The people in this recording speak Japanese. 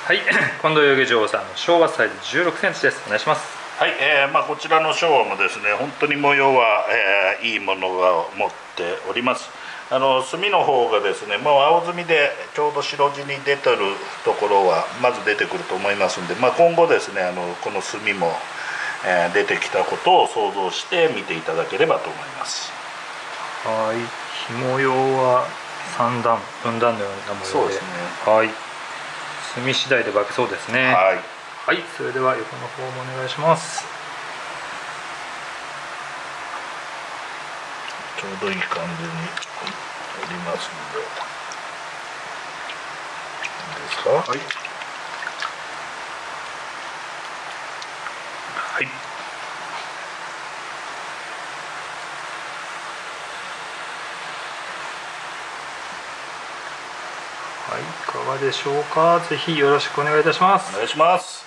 はい、近藤遊技場さんの昭和サイズ16センチです。お願いします。 はい、こちらの昭和もですね、本当に模様は、いいものが持っております。墨の方がですね、もう青墨でちょうど白地に出てるところはまず出てくると思いますんで、今後ですね、この墨も、出てきたことを想像して見ていただければと思います。 はい、ひ模様は3段4段のような模様で、 そうですね。 はい、墨次第で化けそうですね。 はい、 はい、それでは横の方もお願いします。 ちょうどいい感じにおりますので、いいですか。はい、はい、 はい、いかがでしょうか。ぜひよろしくお願いいたします。 お願いします。